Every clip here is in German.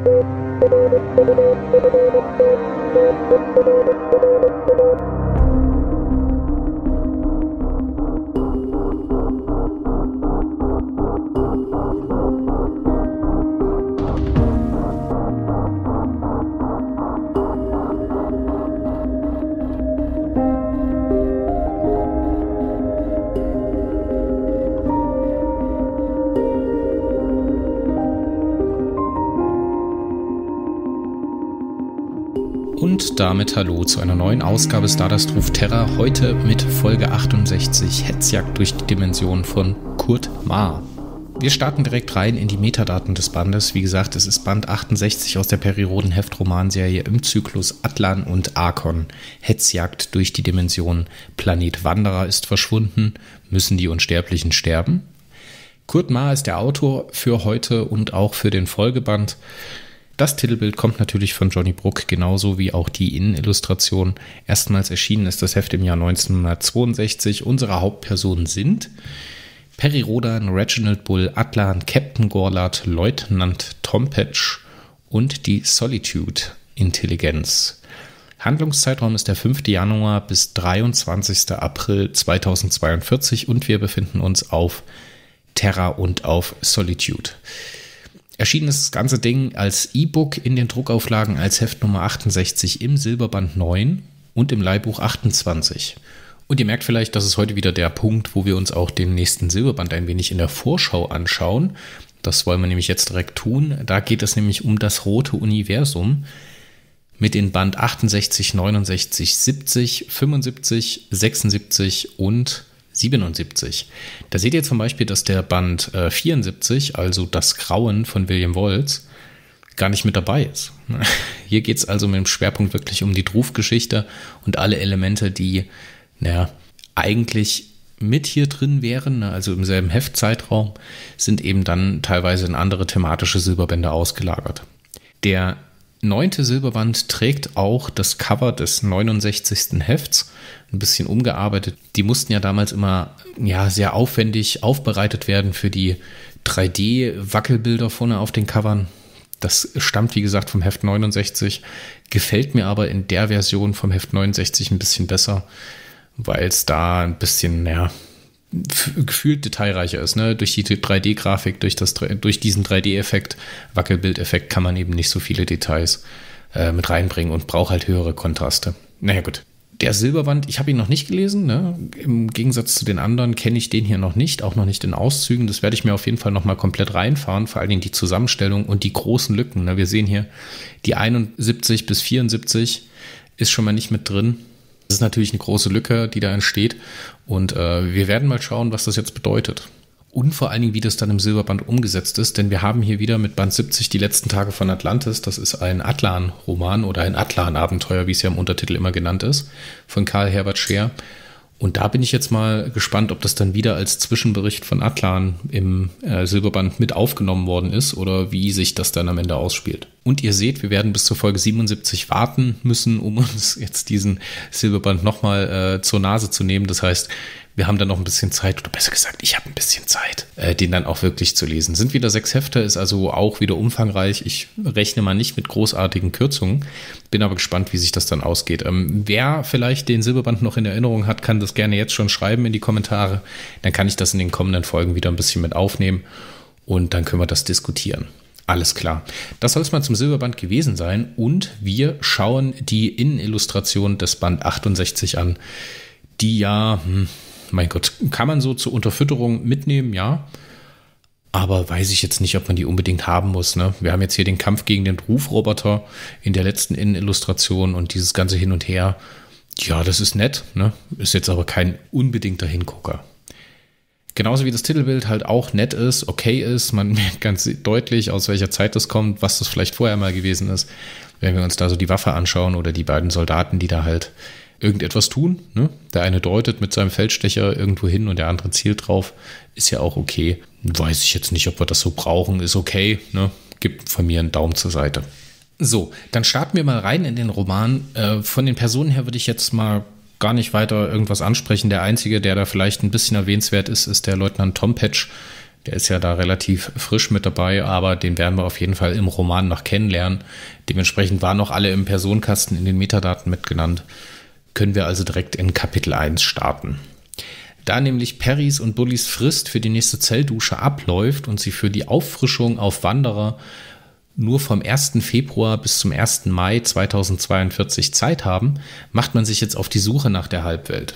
Und damit hallo zu einer neuen Ausgabe Stardust ruft Terra, heute mit Folge 68 Hetzjagd durch die Dimension von Kurt Maar. Wir starten direkt rein in die Metadaten des Bandes. Wie gesagt, es ist Band 68 aus der Perioden-Heft-Romanserie im Zyklus Atlan und Arkon. Hetzjagd durch die Dimension. Planet Wanderer ist verschwunden. Müssen die Unsterblichen sterben? Kurt Maar ist der Autor für heute und auch für den Folgeband. Das Titelbild kommt natürlich von Johnny Brook, genauso wie auch die Innenillustration. Erstmals erschienen ist das Heft im Jahr 1962. Unsere Hauptpersonen sind Peri Rodan, Reginald Bull, Atlan, Captain Gorlat, Leutnant Tompatch und die Solitude-Intelligenz. Handlungszeitraum ist der 5. Januar bis 23. April 2042 und wir befinden uns auf Terra und auf Solitude. Erschienen ist das ganze Ding als E-Book in den Druckauflagen als Heft Nummer 68 im Silberband 9 und im Leihbuch 28. Und ihr merkt vielleicht, das ist heute wieder der Punkt, wo wir uns auch den nächsten Silberband ein wenig in der Vorschau anschauen. Das wollen wir nämlich jetzt direkt tun. Da geht es nämlich um das rote Universum mit den Band 68, 69, 70, 75, 76 und 77. Da seht ihr zum Beispiel, dass der Band 74, also das Grauen von William Woltz, gar nicht mit dabei ist. Hier geht es also mit dem Schwerpunkt wirklich um die Druf-Geschichte und alle Elemente, die eigentlich mit hier drin wären, also im selben Heftzeitraum, sind eben dann teilweise in andere thematische Silberbände ausgelagert. Der 9. Silberband trägt auch das Cover des 69. Hefts, ein bisschen umgearbeitet. Die mussten ja damals immer sehr aufwendig aufbereitet werden für die 3D-Wackelbilder vorne auf den Covern. Das stammt, wie gesagt, vom Heft 69, gefällt mir aber in der Version vom Heft 69 ein bisschen besser, weil es da ein bisschen, gefühlt detailreicher ist. Ne? Durch die 3D-Grafik, durch diesen 3D-Effekt, Wackelbildeffekt, kann man eben nicht so viele Details mit reinbringen und braucht halt höhere Kontraste. Naja, gut. Der Silberband, ich habe ihn noch nicht gelesen. Ne? Im Gegensatz zu den anderen kenne ich den hier noch nicht, auch noch nicht in Auszügen. Das werde ich mir auf jeden Fall nochmal komplett reinfahren, vor allen Dingen die Zusammenstellung und die großen Lücken. Ne? Wir sehen hier, die 71 bis 74 ist schon mal nicht mit drin. Das ist natürlich eine große Lücke, die da entsteht und wir werden mal schauen, was das jetzt bedeutet. Und vor allen Dingen, wie das dann im Silberband umgesetzt ist, denn wir haben hier wieder mit Band 70 die letzten Tage von Atlantis, das ist ein Atlan-Roman oder ein Atlan-Abenteuer, wie es ja im Untertitel immer genannt ist, von Karl Herbert Scheer. Und da bin ich jetzt mal gespannt, ob das dann wieder als Zwischenbericht von Atlan im Silberband mit aufgenommen worden ist oder wie sich das dann am Ende ausspielt. Und ihr seht, wir werden bis zur Folge 77 warten müssen, um uns jetzt diesen Silberband nochmal zur Nase zu nehmen. Das heißt, wir haben dann noch ein bisschen Zeit, oder besser gesagt, ich habe ein bisschen Zeit, den dann auch wirklich zu lesen. Sind wieder 6 Hefte, ist also auch wieder umfangreich. Ich rechne mal nicht mit großartigen Kürzungen, bin aber gespannt, wie sich das dann ausgeht. Wer vielleicht den Silberband noch in Erinnerung hat, kann das gerne jetzt schon schreiben in die Kommentare. Dann kann ich das in den kommenden Folgen wieder ein bisschen mit aufnehmen und dann können wir das diskutieren. Alles klar. Das soll es mal zum Silberband gewesen sein und wir schauen die Innenillustration des Band 68 an, die mein Gott, kann man so zur Unterfütterung mitnehmen, ja. Aber weiß ich jetzt nicht, ob man die unbedingt haben muss. Ne? Wir haben jetzt hier den Kampf gegen den Rufroboter in der letzten Innenillustration und dieses ganze Hin und Her. Ja, das ist nett, ne? Ist jetzt aber kein unbedingter Hingucker. Genauso wie das Titelbild halt auch nett ist, okay ist. Man merkt ganz deutlich, aus welcher Zeit das kommt, was das vielleicht vorher mal gewesen ist. Wenn wir uns da so die Waffe anschauen oder die beiden Soldaten, die da halt irgendetwas tun. Ne? Der eine deutet mit seinem Feldstecher irgendwo hin und der andere zielt drauf. Ist ja auch okay. Weiß ich jetzt nicht, ob wir das so brauchen. Ist okay. Ne? Gibt von mir einen Daumen zur Seite. So, dann starten wir mal rein in den Roman. Von den Personen her würde ich jetzt mal gar nicht weiter irgendwas ansprechen. Der Einzige, der da vielleicht ein bisschen erwähnenswert ist, ist der Leutnant Tompatch, Der ist ja da relativ frisch mit dabei, aber den werden wir auf jeden Fall im Roman noch kennenlernen. Dementsprechend waren noch alle im Personenkasten in den Metadaten mitgenannt. Können wir also direkt in Kapitel 1 starten. Da nämlich Perrys und Bullys Frist für die nächste Zelldusche abläuft und sie für die Auffrischung auf Wanderer nur vom 1. Februar bis zum 1. Mai 2042 Zeit haben, macht man sich jetzt auf die Suche nach der Halbwelt.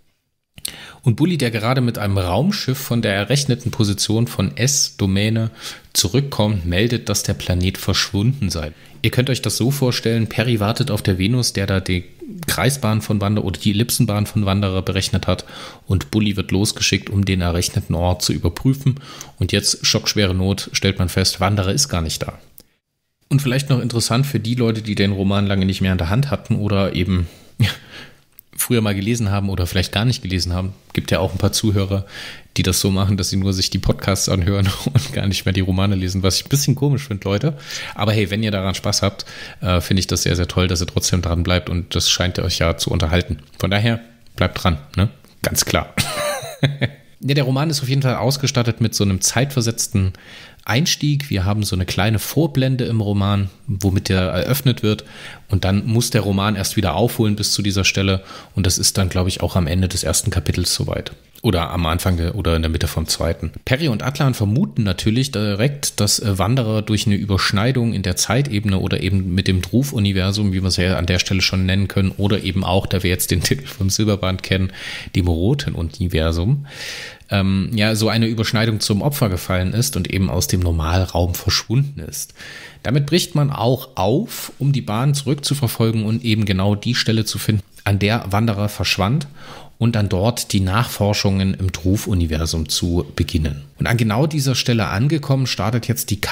Und Bully, der gerade mit einem Raumschiff von der errechneten Position von S-Domäne zurückkommt, meldet, dass der Planet verschwunden sei. Ihr könnt euch das so vorstellen, Perry wartet auf der Venus, der da die Kreisbahn von Wanderer oder die Ellipsenbahn von Wanderer berechnet hat, und Bully wird losgeschickt, um den errechneten Ort zu überprüfen. Und jetzt, schockschwere Not, stellt man fest, Wanderer ist gar nicht da. Und vielleicht noch interessant für die Leute, die den Roman lange nicht mehr in der Hand hatten oder eben früher mal gelesen haben oder vielleicht gar nicht gelesen haben. Gibt ja auch ein paar Zuhörer, die das so machen, dass sie nur sich die Podcasts anhören und gar nicht mehr die Romane lesen, was ich ein bisschen komisch finde, Leute. Aber hey, wenn ihr daran Spaß habt, finde ich das sehr, sehr toll, dass ihr trotzdem dran bleibt, und das scheint euch ja zu unterhalten. Von daher, bleibt dran, ne? Ganz klar. Ja, der Roman ist auf jeden Fall ausgestattet mit so einem zeitversetzten Einstieg. Wir haben so eine kleine Vorblende im Roman, womit der eröffnet wird, und dann muss der Roman erst wieder aufholen bis zu dieser Stelle, und das ist dann, glaube ich, auch am Ende des ersten Kapitels soweit. Oder am Anfang oder in der Mitte vom zweiten. Perry und Atlan vermuten natürlich direkt, dass Wanderer durch eine Überschneidung in der Zeitebene oder eben mit dem Druf-Universum, wie wir es ja an der Stelle schon nennen können, oder eben auch, da wir jetzt den Titel vom Silberband kennen, dem roten Universum, so eine Überschneidung zum Opfer gefallen ist und eben aus dem Normalraum verschwunden ist. Damit bricht man auch auf, um die Bahn zurückzuverfolgen und eben genau die Stelle zu finden, an der Wanderer verschwand, und dann dort die Nachforschungen im Druf-Universum zu beginnen. Und an genau dieser Stelle angekommen, startet jetzt die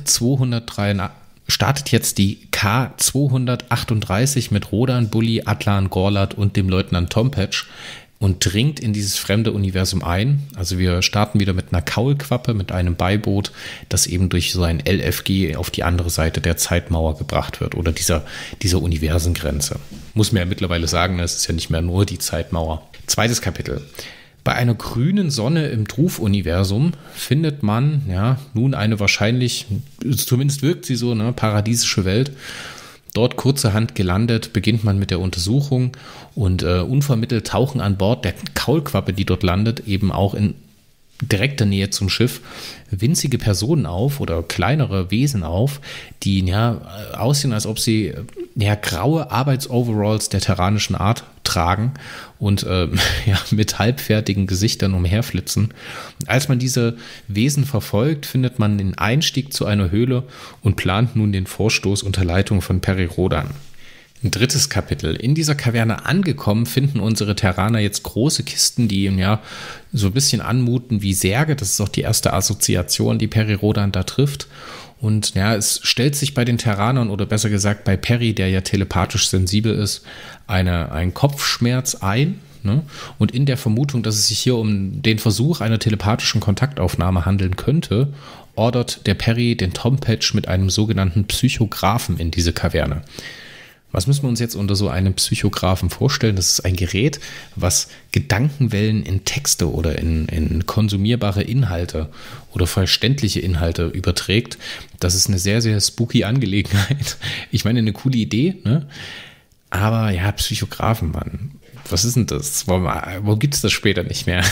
K238 mit Rodan, Bully, Atlan, Gorlat und dem Leutnant Tompatch und dringt in dieses fremde Universum ein. Also wir starten wieder mit einer Kaulquappe, mit einem Beiboot, das eben durch so ein LFG auf die andere Seite der Zeitmauer gebracht wird oder dieser Universengrenze. Muss man ja mittlerweile sagen, es ist ja nicht mehr nur die Zeitmauer. Zweites Kapitel. Bei einer grünen Sonne im Druf-Universum findet man nun eine wahrscheinlich, zumindest wirkt sie so, paradiesische Welt. Dort kurzerhand gelandet, beginnt man mit der Untersuchung, und unvermittelt tauchen an Bord der Kaulquappe, die dort landet, eben auch in direkter Nähe zum Schiff winzige Personen auf oder kleinere Wesen auf, die aussehen, als ob sie graue Arbeitsoveralls der terranischen Art tragen und mit halbfertigen Gesichtern umherflitzen. Als man diese Wesen verfolgt, findet man den Einstieg zu einer Höhle und plant nun den Vorstoß unter Leitung von Perry Rodan. Ein drittes Kapitel. In dieser Kaverne angekommen, finden unsere Terraner jetzt große Kisten, die so ein bisschen anmuten wie Särge. Das ist auch die erste Assoziation, die Perry Rodan da trifft. Und es stellt sich bei den Terranern, oder besser gesagt bei Perry, der ja telepathisch sensibel ist, ein Kopfschmerz ein. Ne? Und in der Vermutung, dass es sich hier um den Versuch einer telepathischen Kontaktaufnahme handeln könnte, ordert der Perry den Tompatch mit einem sogenannten Psychographen in diese Kaverne. Was müssen wir uns jetzt unter so einem Psychographen vorstellen? Das ist ein Gerät, was Gedankenwellen in Texte oder in konsumierbare Inhalte oder verständliche Inhalte überträgt. Das ist eine sehr, sehr spooky Angelegenheit. Ich meine, eine coole Idee, ne? Aber Psychographen, Mann. Was ist denn das? Wo gibt es das später nicht mehr?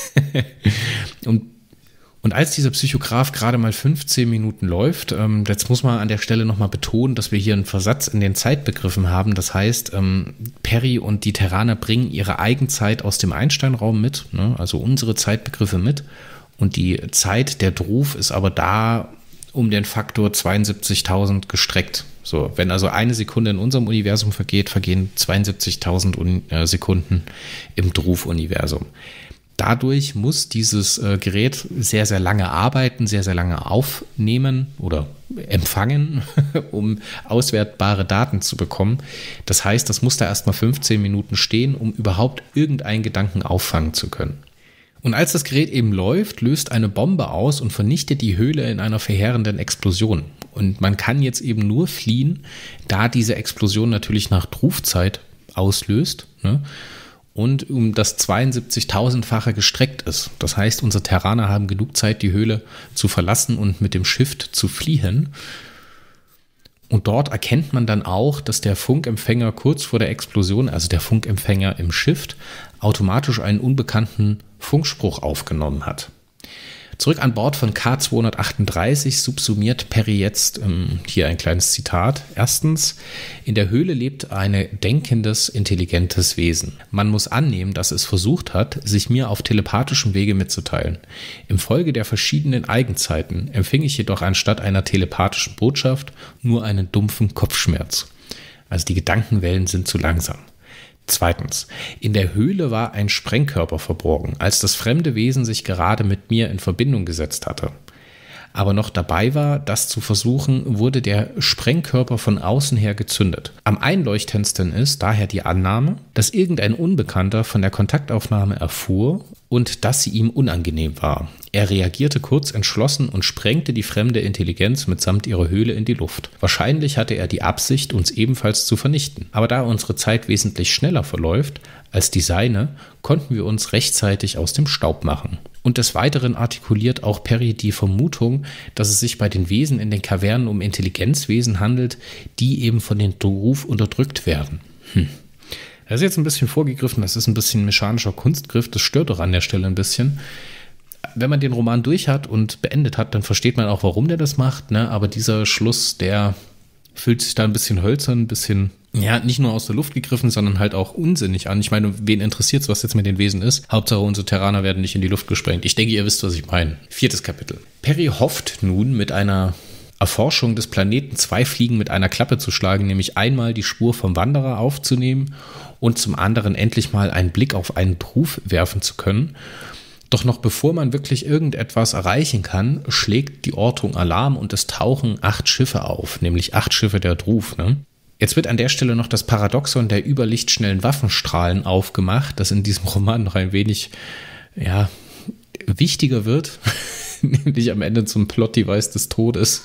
Und als dieser Psychograph gerade mal 15 Minuten läuft, jetzt muss man an der Stelle nochmal betonen, dass wir hier einen Versatz in den Zeitbegriffen haben. Das heißt, Perry und die Terraner bringen ihre Eigenzeit aus dem Einstein-Raum mit, ne? Also unsere Zeitbegriffe mit. Und die Zeit der Druf ist aber da um den Faktor 72.000 gestreckt. So, wenn also eine Sekunde in unserem Universum vergeht, vergehen 72.000 Sekunden im Druf-Universum. Dadurch muss dieses Gerät sehr, sehr lange arbeiten, sehr, sehr lange aufnehmen oder empfangen, um auswertbare Daten zu bekommen. Das heißt, das muss da erstmal 15 Minuten stehen, um überhaupt irgendeinen Gedanken auffangen zu können. Und als das Gerät eben läuft, löst eine Bombe aus und vernichtet die Höhle in einer verheerenden Explosion. Und man kann jetzt eben nur fliehen, da diese Explosion natürlich nach Drufzeit auslöst, ne? und um das 72.000-fache gestreckt ist. Das heißt, unsere Terraner haben genug Zeit, die Höhle zu verlassen und mit dem Shift zu fliehen. Und dort erkennt man dann auch, dass der Funkempfänger kurz vor der Explosion, also der Funkempfänger im Shift, automatisch einen unbekannten Funkspruch aufgenommen hat. Zurück an Bord von K238 subsumiert Perry jetzt, hier ein kleines Zitat. Erstens, in der Höhle lebt ein denkendes, intelligentes Wesen. Man muss annehmen, dass es versucht hat, sich mir auf telepathischem Wege mitzuteilen. Im Folge der verschiedenen Eigenzeiten empfing ich jedoch anstatt einer telepathischen Botschaft nur einen dumpfen Kopfschmerz. Also die Gedankenwellen sind zu langsam. Zweitens, in der Höhle war ein Sprengkörper verborgen, als das fremde Wesen sich gerade mit mir in Verbindung gesetzt hatte. Aber noch dabei war, das zu versuchen, wurde der Sprengkörper von außen her gezündet. Am einleuchtendsten ist daher die Annahme, dass irgendein Unbekannter von der Kontaktaufnahme erfuhr und dass sie ihm unangenehm war. Er reagierte kurz entschlossen und sprengte die fremde Intelligenz mitsamt ihrer Höhle in die Luft. Wahrscheinlich hatte er die Absicht, uns ebenfalls zu vernichten. Aber da unsere Zeit wesentlich schneller verläuft als die seine, konnten wir uns rechtzeitig aus dem Staub machen. Und des Weiteren artikuliert auch Perry die Vermutung, dass es sich bei den Wesen in den Kavernen um Intelligenzwesen handelt, die eben von den Druf unterdrückt werden. Das ist jetzt ein bisschen vorgegriffen, das ist ein bisschen mechanischer Kunstgriff, das stört doch an der Stelle ein bisschen. Wenn man den Roman durch hat und beendet hat, dann versteht man auch, warum der das macht, ne? Aber dieser Schluss, der fühlt sich da ein bisschen hölzern, ein bisschen, ja, nicht nur aus der Luft gegriffen, sondern halt auch unsinnig an. Ich meine, wen interessiert's, was jetzt mit den Wesen ist? Hauptsache, unsere Terraner werden nicht in die Luft gesprengt. Ich denke, ihr wisst, was ich meine. 4. Kapitel. Perry hofft nun, mit einer Erforschung des Planeten 2 Fliegen mit einer Klappe zu schlagen, nämlich einmal die Spur vom Wanderer aufzunehmen und zum anderen endlich mal einen Blick auf einen Druf werfen zu können. Doch noch bevor man wirklich irgendetwas erreichen kann, schlägt die Ortung Alarm und es tauchen 8 Schiffe auf, nämlich 8 Schiffe der Druf. Ne? Jetzt wird an der Stelle noch das Paradoxon der überlichtschnellen Waffenstrahlen aufgemacht, das in diesem Roman noch ein wenig wichtiger wird, nämlich am Ende zum Plot-Device des Todes.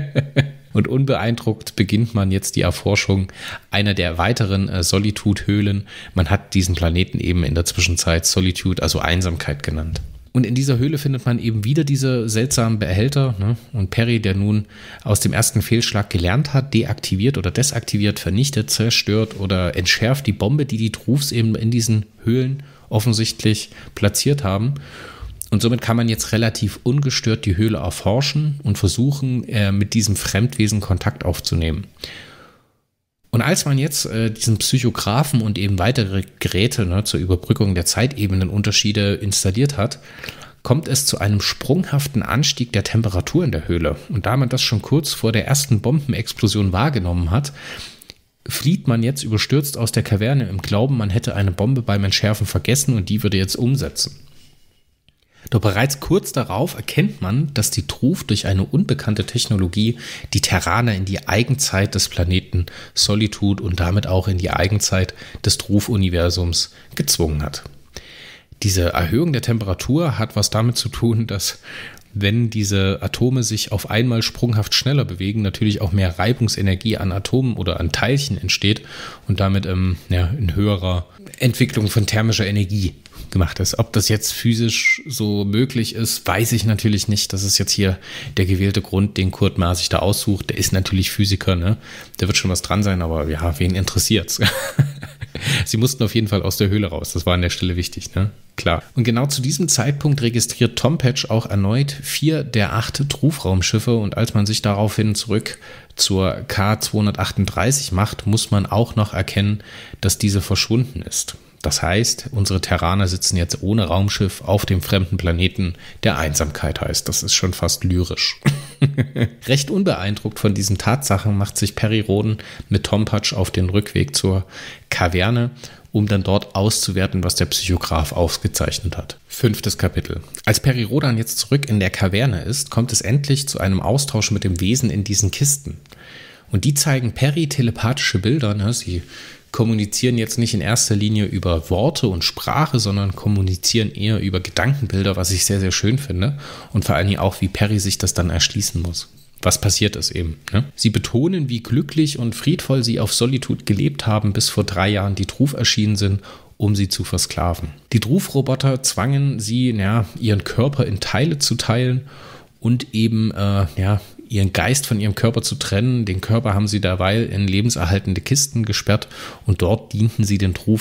Und unbeeindruckt beginnt man jetzt die Erforschung einer der weiteren Solitude-Höhlen. Man hat diesen Planeten eben in der Zwischenzeit Solitude, also Einsamkeit genannt. Und in dieser Höhle findet man eben wieder diese seltsamen Behälter. Ne? Und Perry, der nun aus dem ersten Fehlschlag gelernt hat, deaktiviert oder desaktiviert, vernichtet, zerstört oder entschärft die Bombe, die Drufs eben in diesen Höhlen offensichtlich platziert haben. Und somit kann man jetzt relativ ungestört die Höhle erforschen und versuchen, mit diesem Fremdwesen Kontakt aufzunehmen. Und als man jetzt diesen Psychographen und eben weitere Geräte zur Überbrückung der Zeitebenenunterschiede installiert hat, kommt es zu einem sprunghaften Anstieg der Temperatur in der Höhle. Und da man das schon kurz vor der ersten Bombenexplosion wahrgenommen hat, flieht man jetzt überstürzt aus der Kaverne im Glauben, man hätte eine Bombe beim Entschärfen vergessen und die würde jetzt umsetzen. Doch bereits kurz darauf erkennt man, dass die Druf durch eine unbekannte Technologie die Terraner in die Eigenzeit des Planeten Solitude und damit auch in die Eigenzeit des Druf-Universums gezwungen hat. Diese Erhöhung der Temperatur hat was damit zu tun, dass, wenn diese Atome sich auf einmal sprunghaft schneller bewegen, natürlich auch mehr Reibungsenergie an Atomen oder an Teilchen entsteht und damit in höherer Entwicklung von thermischer Energie gemacht ist. Ob das jetzt physisch so möglich ist, weiß ich natürlich nicht. Das ist jetzt hier der gewählte Grund, den Kurt Mahr sich da aussucht. Der ist natürlich Physiker, ne? Da wird schon was dran sein, aber ja, wen interessiert's? Sie mussten auf jeden Fall aus der Höhle raus. Das war an der Stelle wichtig, ne? Klar. Und genau zu diesem Zeitpunkt registriert Tom Patch auch erneut 4 der 8 Druf-Raumschiffe und als man sich daraufhin zurück zur K238 macht, muss man auch noch erkennen, dass diese verschwunden ist. Das heißt, unsere Terraner sitzen jetzt ohne Raumschiff auf dem fremden Planeten, der Einsamkeit heißt. Das ist schon fast lyrisch. Recht unbeeindruckt von diesen Tatsachen macht sich Perry Rhodan mit Tom Patch auf den Rückweg zur Kaverne, um dann dort auszuwerten, was der Psychograph aufgezeichnet hat. 5. Kapitel. Als Perry Rhodan jetzt zurück in der Kaverne ist, kommt es endlich zu einem Austausch mit dem Wesen in diesen Kisten. Und die zeigen Perry telepathische Bilder. Ne? Sie kommunizieren jetzt nicht in erster Linie über Worte und Sprache, sondern kommunizieren eher über Gedankenbilder, was ich sehr, sehr schön finde. Und vor allen Dingen auch, wie Perry sich das dann erschließen muss. Was passiert ist eben. Ne? Sie betonen, wie glücklich und friedvoll sie auf Solitude gelebt haben, bis vor 3 Jahren die Druf erschienen sind um sie zu versklaven. Die Druf-Roboter zwangen sie, ihren Körper in Teile zu teilen und eben ihren Geist von ihrem Körper zu trennen. Den Körper haben sie derweil in lebenserhaltende Kisten gesperrt und dort dienten sie den Druf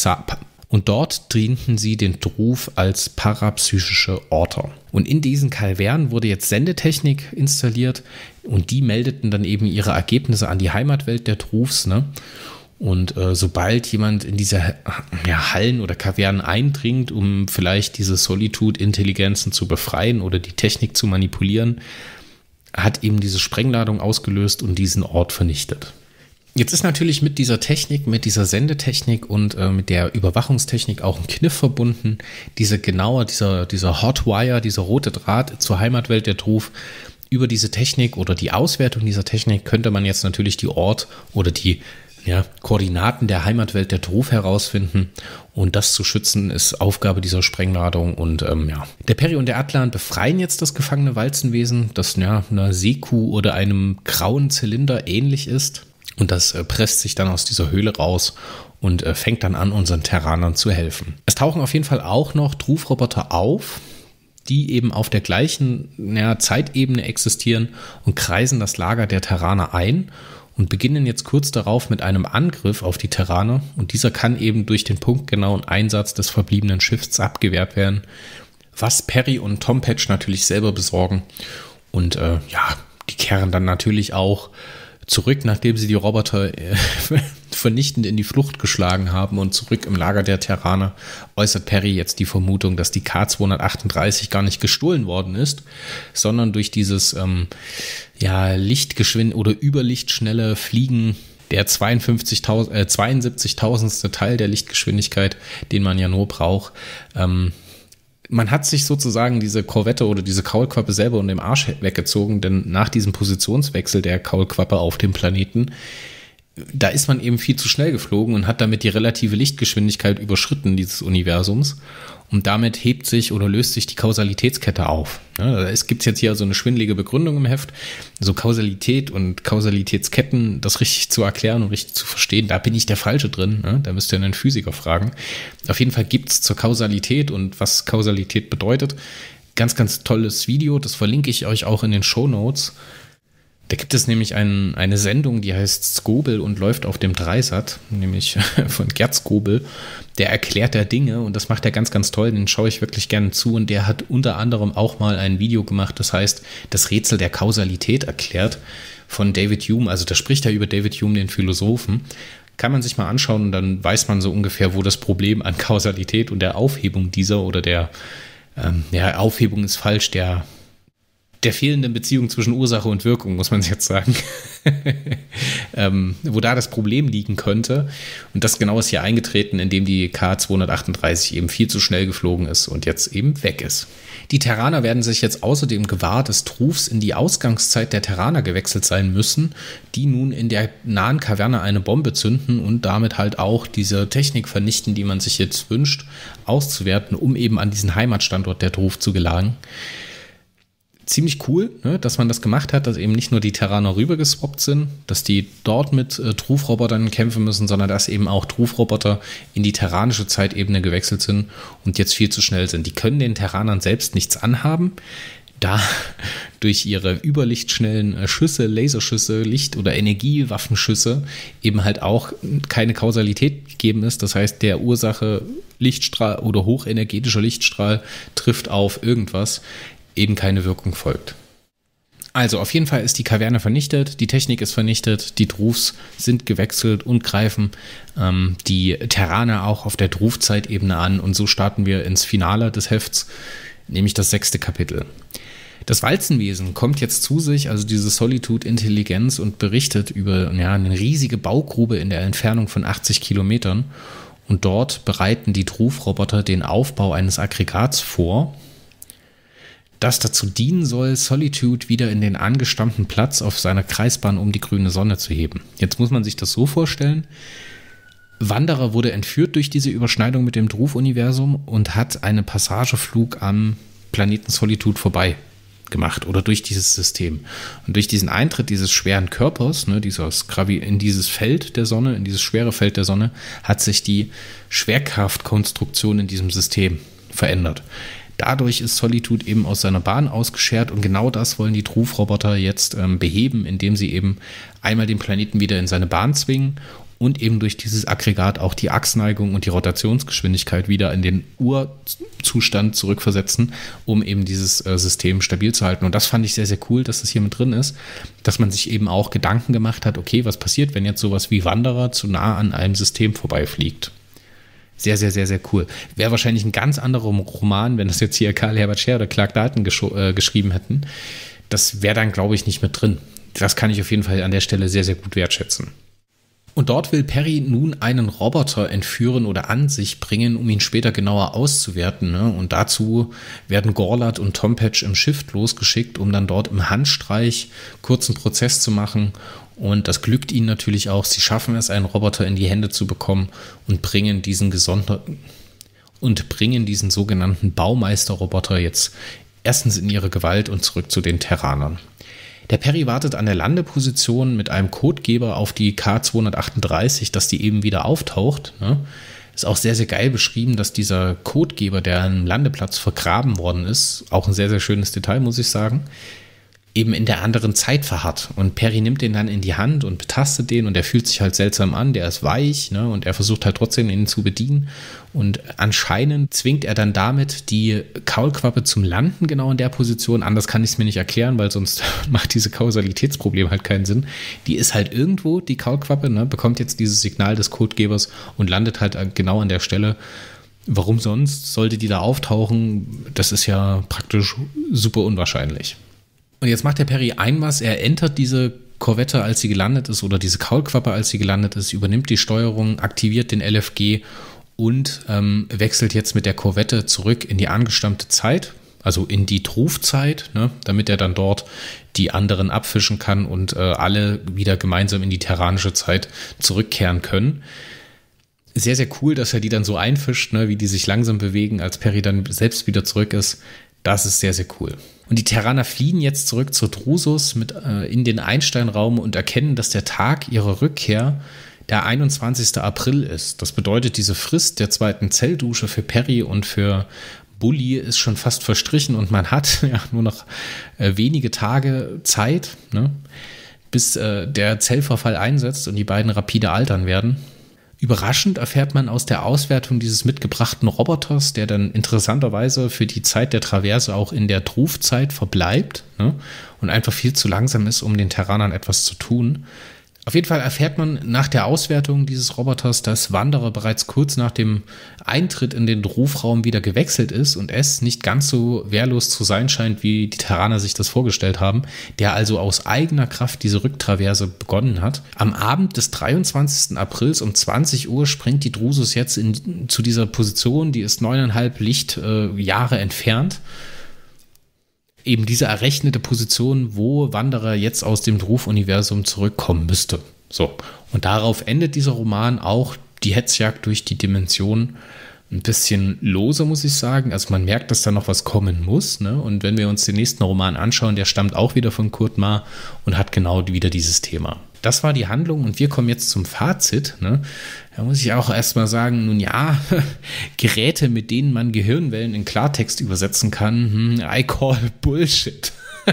als parapsychische Orte. Und in diesen Kalvern wurde jetzt Sendetechnik installiert und die meldeten dann eben ihre Ergebnisse an die Heimatwelt der Drufs, ne? Und sobald jemand in diese Hallen oder Kavernen eindringt, um vielleicht diese Solitude-Intelligenzen zu befreien oder die Technik zu manipulieren, hat eben diese Sprengladung ausgelöst und diesen Ort vernichtet. Jetzt ist natürlich mit dieser Technik, mit dieser Sendetechnik und mit der Überwachungstechnik auch ein Kniff verbunden. Dieser Hotwire, dieser rote Draht zur Heimatwelt der Druf. Über diese Technik oder die Auswertung dieser Technik könnte man jetzt natürlich die Ort oder die Koordinaten der Heimatwelt der Druf herausfinden, und das zu schützen ist Aufgabe dieser Sprengladung. Und der Peri und der Atlan befreien jetzt das gefangene Walzenwesen, das einer Seekuh oder einem grauen Zylinder ähnlich ist, und das presst sich dann aus dieser Höhle raus und fängt dann an, unseren Terranern zu helfen. Es tauchen auf jeden Fall auch noch Druf-Roboter auf, die eben auf der gleichen Zeitebene existieren und kreisen das Lager der Terraner ein und beginnen jetzt kurz darauf mit einem Angriff auf die Terraner, und dieser kann eben durch den punktgenauen Einsatz des verbliebenen Schiffs abgewehrt werden, was Peri und Tom Patch natürlich selber besorgen, und die kehren dann natürlich auch zurück, nachdem sie die Roboter vernichtend in die Flucht geschlagen haben, und zurück im Lager der Terraner äußert Peri jetzt die Vermutung, dass die K238 gar nicht gestohlen worden ist, sondern durch dieses lichtgeschwind oder überlichtschnelle Fliegen der 72.000. Teil der Lichtgeschwindigkeit, den man ja nur braucht. Man hat sich sozusagen diese Korvette oder diese Kaulquappe selber unter dem Arsch weggezogen, denn nach diesem Positionswechsel der Kaulquappe auf dem Planeten, da ist man eben viel zu schnell geflogen und hat damit die relative Lichtgeschwindigkeit überschritten dieses Universums, und damit hebt sich oder löst sich die Kausalitätskette auf. Es gibt jetzt hier so eine schwindelige Begründung im Heft, so Kausalität und Kausalitätsketten, das richtig zu erklären und richtig zu verstehen, da bin ich der Falsche drin, da müsst ihr einen Physiker fragen. Auf jeden Fall gibt es zur Kausalität und was Kausalität bedeutet, ganz, ganz tolles Video, das verlinke ich euch auch in den Shownotes. Da gibt es nämlich eine Sendung, die heißt Skobel und läuft auf dem Dreisat, nämlich von Gerd Skobel. Der erklärt da Dinge und das macht er ganz, ganz toll. Den schaue ich wirklich gerne zu, und der hat unter anderem auch mal ein Video gemacht, das heißt das Rätsel der Kausalität erklärt, von David Hume. Also da spricht er über David Hume, den Philosophen. Kann man sich mal anschauen, und dann weiß man so ungefähr, wo das Problem an Kausalität und der Aufhebung dieser oder der Aufhebung ist falsch, der fehlenden Beziehung zwischen Ursache und Wirkung, muss man jetzt sagen, wo da das Problem liegen könnte. Und das genau ist hier eingetreten, indem die K238 eben viel zu schnell geflogen ist und jetzt eben weg ist. Die Terraner werden sich jetzt außerdem gewahr, dass Drufs in die Ausgangszeit der Terraner gewechselt sein müssen, die nun in der nahen Kaverne eine Bombe zünden und damit halt auch diese Technik vernichten, die man sich jetzt wünscht, auszuwerten, um eben an diesen Heimatstandort der Druf zu gelangen. Ziemlich cool, dass man das gemacht hat, dass eben nicht nur die Terraner rübergeswappt sind, dass die dort mit Druf-Robotern kämpfen müssen, sondern dass eben auch Druf-Roboter in die terranische Zeitebene gewechselt sind und jetzt viel zu schnell sind. Die können den Terranern selbst nichts anhaben, da durch ihre überlichtschnellen Schüsse, Laserschüsse, Licht- oder Energiewaffenschüsse eben halt auch keine Kausalität gegeben ist. Das heißt, der Ursache Lichtstrahl oder hochenergetischer Lichtstrahl trifft auf irgendwas, eben keine Wirkung folgt. Also auf jeden Fall ist die Kaverne vernichtet, die Technik ist vernichtet, die Drufs sind gewechselt und greifen die Terraner auch auf der Druf-Zeitebene an, und so starten wir ins Finale des Hefts, nämlich das 6. Kapitel. Das Walzenwesen kommt jetzt zu sich, also diese Solitude-Intelligenz, und berichtet über eine riesige Baugrube in der Entfernung von 80 Kilometern, und dort bereiten die Druf-Roboter den Aufbau eines Aggregats vor, das dazu dienen soll, Solitude wieder in den angestammten Platz auf seiner Kreisbahn um die grüne Sonne zu heben. Jetzt muss man sich das so vorstellen: Wanderer wurde entführt durch diese Überschneidung mit dem Druf-Universum und hat einen Passageflug am Planeten Solitude vorbei gemacht oder durch dieses System. Und durch diesen Eintritt dieses schweren Körpers, ne, in dieses Feld der Sonne, in dieses schwere Feld der Sonne, hat sich die Schwerkraftkonstruktion in diesem System verändert. Dadurch ist Solitude eben aus seiner Bahn ausgeschert und genau das wollen die Truth-Roboter jetzt beheben, indem sie eben einmal den Planeten wieder in seine Bahn zwingen und eben durch dieses Aggregat auch die Achsneigung und die Rotationsgeschwindigkeit wieder in den Urzustand zurückversetzen, um eben dieses System stabil zu halten. Und das fand ich sehr, sehr cool, dass das hier mit drin ist, dass man sich eben auch Gedanken gemacht hat, okay, was passiert, wenn jetzt sowas wie Wanderer zu nah an einem System vorbeifliegt? Sehr, sehr, sehr, sehr cool. Wäre wahrscheinlich ein ganz anderer Roman, wenn das jetzt hier Karl Herbert Scher oder Clark Dalton geschrieben hätten. Das wäre dann, glaube ich, nicht mit drin. Das kann ich auf jeden Fall an der Stelle sehr, sehr gut wertschätzen. Und dort will Perry nun einen Roboter entführen oder an sich bringen, um ihn später genauer auszuwerten. Ne? Und dazu werden Gorlat und Tompatch im Schiff losgeschickt, um dann dort im Handstreich kurzen Prozess zu machen. Und das glückt ihnen natürlich auch. Sie schaffen es, einen Roboter in die Hände zu bekommen und bringen diesen sogenannten Baumeister-Roboter jetzt erstens in ihre Gewalt und zurück zu den Terranern. Der Perry wartet an der Landeposition mit einem Codegeber auf die K238, dass die eben wieder auftaucht. Ne? Ist auch sehr, sehr geil beschrieben, dass dieser Codegeber, der am Landeplatz vergraben worden ist, auch ein sehr, sehr schönes Detail, muss ich sagen, eben in der anderen Zeit verharrt. Und Perry nimmt den dann in die Hand und betastet den und der fühlt sich halt seltsam an, der ist weich, ne? Und er versucht halt trotzdem ihn zu bedienen und anscheinend zwingt er dann damit die Kaulquappe zum Landen genau in der Position. Anders kann ich es mir nicht erklären, weil sonst macht diese Kausalitätsproblem halt keinen Sinn. Die ist halt irgendwo, die Kaulquappe, ne? Bekommt jetzt dieses Signal des Codegebers und landet halt genau an der Stelle. Warum sonst sollte die da auftauchen? Das ist ja praktisch super unwahrscheinlich. Und jetzt macht der Perry was, er entert diese Korvette, als sie gelandet ist, oder diese Kaulquappe, als sie gelandet ist, übernimmt die Steuerung, aktiviert den LFG und wechselt jetzt mit der Korvette zurück in die angestammte Zeit, also in die Truth-Zeit, ne, damit er dann dort die anderen abfischen kann und alle wieder gemeinsam in die terranische Zeit zurückkehren können. Sehr, sehr cool, dass er die dann so einfischt, ne, wie die sich langsam bewegen, als Perry dann selbst wieder zurück ist. Das ist sehr, sehr cool. Und die Terraner fliehen jetzt zurück zur Drusus in den Einstein-Raum und erkennen, dass der Tag ihrer Rückkehr der 21. April ist. Das bedeutet, diese Frist der zweiten Zelldusche für Perry und für Bully ist schon fast verstrichen und man hat ja nur noch wenige Tage Zeit, ne, bis der Zellverfall einsetzt und die beiden rapide altern werden. Überraschend erfährt man aus der Auswertung dieses mitgebrachten Roboters, der dann interessanterweise für die Zeit der Traverse auch in der Truth-Zeit verbleibt, ne, und einfach viel zu langsam ist, um den Terranern etwas zu tun. Auf jeden Fall erfährt man nach der Auswertung dieses Roboters, dass Wanderer bereits kurz nach dem Eintritt in den Truth-Raum wieder gewechselt ist und es nicht ganz so wehrlos zu sein scheint, wie die Terraner sich das vorgestellt haben, der also aus eigener Kraft diese Rücktraverse begonnen hat. Am Abend des 23. Aprils um 20 Uhr springt die Drusus jetzt zu dieser Position, die ist 9,5 Lichtjahre entfernt. Eben diese errechnete Position, wo Wanderer jetzt aus dem Truth-Universum zurückkommen müsste. So, und darauf endet dieser Roman auch die Hetzjagd durch die Dimension ein bisschen lose, muss ich sagen. Also man merkt, dass da noch was kommen muss, ne? Und wenn wir uns den nächsten Roman anschauen, der stammt auch wieder von Kurt Maar und hat genau wieder dieses Thema. Das war die Handlung und wir kommen jetzt zum Fazit. Ne? Da muss ich auch erstmal sagen, nun ja, Geräte, mit denen man Gehirnwellen in Klartext übersetzen kann, I call Bullshit.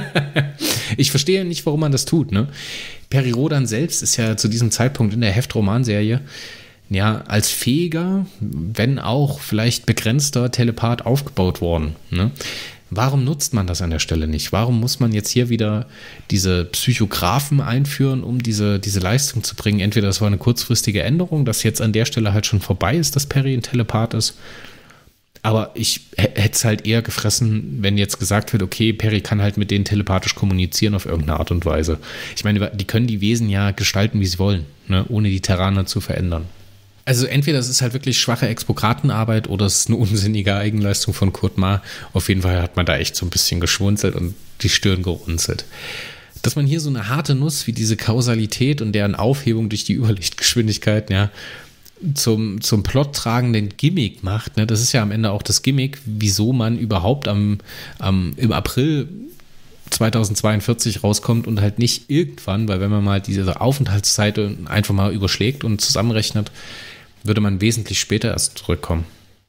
Ich verstehe nicht, warum man das tut. Ne? Perry Rhodan selbst ist ja zu diesem Zeitpunkt in der Heftromanserie ja als fähiger, wenn auch vielleicht begrenzter Telepath aufgebaut worden. Ne? Warum nutzt man das an der Stelle nicht? Warum muss man jetzt hier wieder diese Psychographen einführen, um diese Leistung zu bringen? Entweder das war eine kurzfristige Änderung, dass jetzt an der Stelle halt schon vorbei ist, dass Perry ein Telepath ist. Aber ich hätte es halt eher gefressen, wenn jetzt gesagt wird, okay, Perry kann halt mit denen telepathisch kommunizieren auf irgendeine Art und Weise. Ich meine, die können die Wesen ja gestalten, wie sie wollen, ne? Ohne die Terraner zu verändern. Also entweder es ist halt wirklich schwache Explokratenarbeit oder es ist eine unsinnige Eigenleistung von Kurt Maar. Auf jeden Fall hat man da echt so ein bisschen geschwunzelt und die Stirn gerunzelt. Dass man hier so eine harte Nuss wie diese Kausalität und deren Aufhebung durch die Überlichtgeschwindigkeit, ja, zum Plot tragenden Gimmick macht, ne, das ist ja am Ende auch das Gimmick, wieso man überhaupt im April 2042 rauskommt und halt nicht irgendwann, weil wenn man mal diese Aufenthaltszeit einfach mal überschlägt und zusammenrechnet, würde man wesentlich später erst zurückkommen.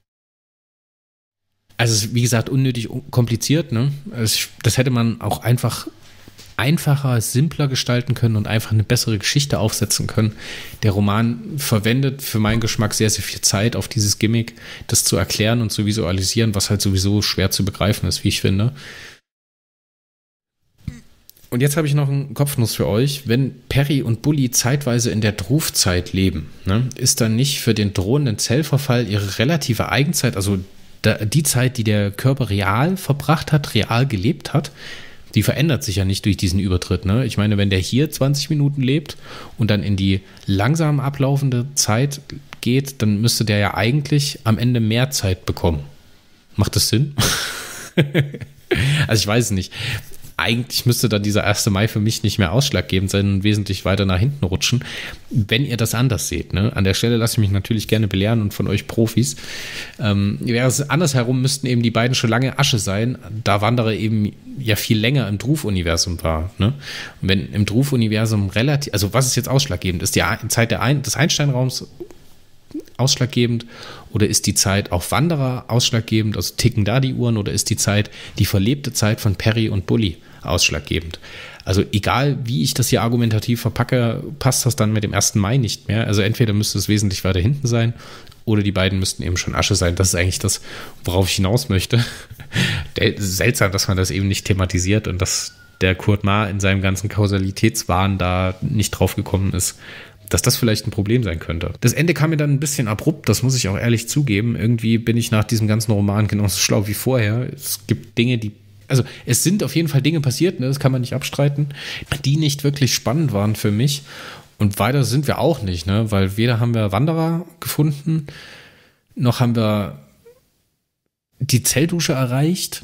Also es ist, wie gesagt, unnötig kompliziert, ne? Das hätte man auch einfacher, simpler gestalten können und einfach eine bessere Geschichte aufsetzen können. Der Roman verwendet für meinen Geschmack sehr, sehr viel Zeit auf dieses Gimmick, das zu erklären und zu visualisieren, was halt sowieso schwer zu begreifen ist, wie ich finde. Und jetzt habe ich noch einen Kopfnuss für euch. Wenn Perry und Bully zeitweise in der Druftzeit leben, ne, ist dann nicht für den drohenden Zellverfall ihre relative Eigenzeit, also die Zeit, die der Körper real verbracht hat, real gelebt hat, die verändert sich ja nicht durch diesen Übertritt. Ne? Ich meine, wenn der hier 20 Minuten lebt und dann in die langsam ablaufende Zeit geht, dann müsste der ja eigentlich am Ende mehr Zeit bekommen. Macht das Sinn? Also ich weiß es nicht. Eigentlich müsste dann dieser 1. Mai für mich nicht mehr ausschlaggebend sein und wesentlich weiter nach hinten rutschen, wenn ihr das anders seht. Ne? An der Stelle lasse ich mich natürlich gerne belehren und von euch Profis. Wäre es andersherum, müssten eben die beiden schon lange Asche sein, da Wanderer eben ja viel länger im Druf-Universum war. Ne? Und wenn im Druf-Universum relativ, also was ist jetzt ausschlaggebend? Ist die Zeit des Einsteinraums ausschlaggebend oder ist die Zeit auf Wanderer ausschlaggebend, also ticken da die Uhren, oder ist die verlebte Zeit von Perry und Bully ausschlaggebend? Also egal, wie ich das hier argumentativ verpacke, passt das dann mit dem 1. Mai nicht mehr. Also entweder müsste es wesentlich weiter hinten sein oder die beiden müssten eben schon Asche sein. Das ist eigentlich das, worauf ich hinaus möchte. Seltsam, dass man das eben nicht thematisiert und dass der Kurt Maar in seinem ganzen Kausalitätswahn da nicht drauf gekommen ist, dass das vielleicht ein Problem sein könnte. Das Ende kam mir dann ein bisschen abrupt, das muss ich auch ehrlich zugeben. Irgendwie bin ich nach diesem ganzen Roman genauso schlau wie vorher. Es gibt Dinge, also es sind auf jeden Fall Dinge passiert, ne, das kann man nicht abstreiten, die nicht wirklich spannend waren für mich. Und weiter sind wir auch nicht, ne, weil weder haben wir Wanderer gefunden, noch haben wir die Zelldusche erreicht.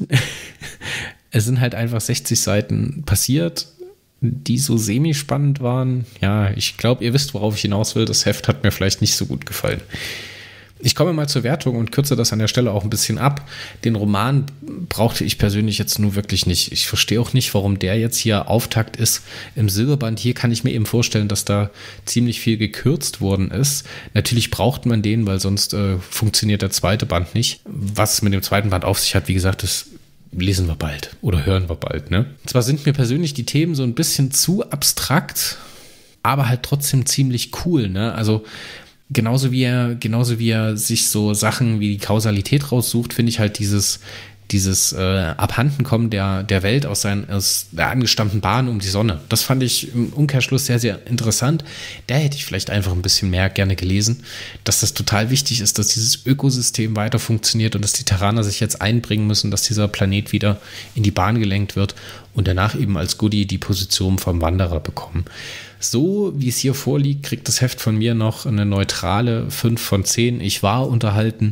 Es sind halt einfach 60 Seiten passiert, die so semi-spannend waren. Ja, ich glaube, ihr wisst, worauf ich hinaus will. Das Heft hat mir vielleicht nicht so gut gefallen. Ich komme mal zur Wertung und kürze das an der Stelle auch ein bisschen ab. Den Roman brauchte ich persönlich jetzt nur wirklich nicht. Ich verstehe auch nicht, warum der jetzt hier Auftakt ist im Silberband. Hier kann ich mir eben vorstellen, dass da ziemlich viel gekürzt worden ist. Natürlich braucht man den, weil sonst funktioniert der zweite Band nicht. Was es mit dem zweiten Band auf sich hat, wie gesagt, das lesen wir bald oder hören wir bald. Ne? Zwar sind mir persönlich die Themen so ein bisschen zu abstrakt, aber halt trotzdem ziemlich cool. Ne? Also genauso wie er sich so Sachen wie die Kausalität raussucht, finde ich halt dieses Abhandenkommen der Welt aus der angestammten Bahn um die Sonne. Das fand ich im Umkehrschluss sehr, sehr interessant. Da hätte ich vielleicht einfach ein bisschen mehr gerne gelesen, dass das total wichtig ist, dass dieses Ökosystem weiter funktioniert und dass die Terraner sich jetzt einbringen müssen, dass dieser Planet wieder in die Bahn gelenkt wird und danach eben als Goodie die Position vom Wanderer bekommen. So wie es hier vorliegt, kriegt das Heft von mir noch eine neutrale 5 von 10. Ich war unterhalten,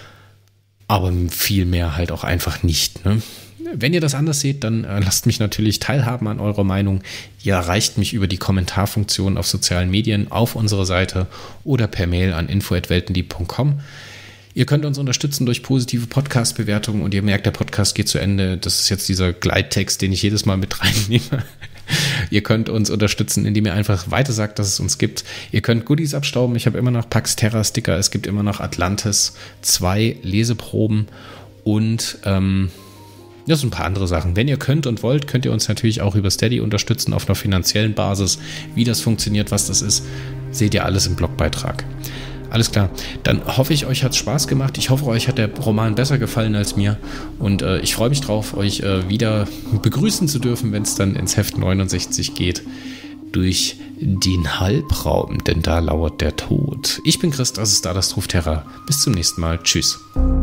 aber viel mehr halt auch einfach nicht. Ne? Wenn ihr das anders seht, dann lasst mich natürlich teilhaben an eurer Meinung. Ihr erreicht mich über die Kommentarfunktion auf sozialen Medien, auf unserer Seite oder per Mail an info@weltenlieb.com. Ihr könnt uns unterstützen durch positive Podcast-Bewertungen und ihr merkt, der Podcast geht zu Ende. Das ist jetzt dieser Gleittext, den ich jedes Mal mit reinnehme. Ihr könnt uns unterstützen, indem ihr einfach weiter sagt, dass es uns gibt. Ihr könnt Goodies abstauben. Ich habe immer noch Pax Terra Sticker. Es gibt immer noch Atlantis 2 Leseproben und das sind ein paar andere Sachen. Wenn ihr könnt und wollt, könnt ihr uns natürlich auch über Steady unterstützen auf einer finanziellen Basis. Wie das funktioniert, was das ist, seht ihr alles im Blogbeitrag. Alles klar, dann hoffe ich, euch hat es Spaß gemacht. Ich hoffe, euch hat der Roman besser gefallen als mir. Und ich freue mich drauf, euch wieder begrüßen zu dürfen, wenn es dann ins Heft 69 geht. Durch den Halbraum, denn da lauert der Tod. Ich bin Chris, das ist Stardust Ruft Terra. Bis zum nächsten Mal. Tschüss.